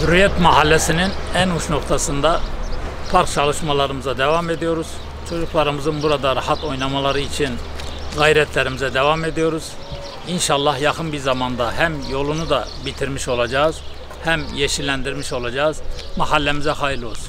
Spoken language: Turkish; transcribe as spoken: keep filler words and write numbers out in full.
Hürriyet Mahallesi'nin en uç noktasında park çalışmalarımıza devam ediyoruz. Çocuklarımızın burada rahat oynamaları için gayretlerimize devam ediyoruz. İnşallah yakın bir zamanda hem yolunu da bitirmiş olacağız, hem yeşillendirmiş olacağız. Mahallemize hayırlı olsun.